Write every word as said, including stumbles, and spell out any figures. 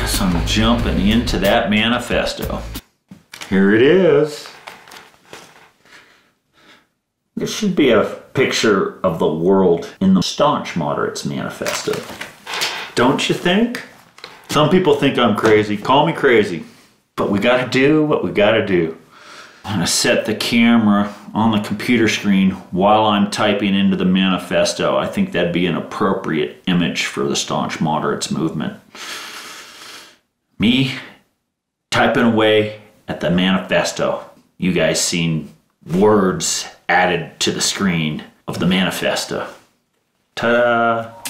Guess I'm jumping into that manifesto. Here it is. This should be a picture of the world in the Staunch Moderates Manifesto. Don't you think? Some people think I'm crazy. Call me crazy. But we gotta do what we gotta do. I'm gonna set the camera on the computer screen while I'm typing into the manifesto. I think that'd be an appropriate image for the Staunch Moderates movement. Me typing away at the manifesto. You guys seen words added to the screen of the manifesto. Ta-da!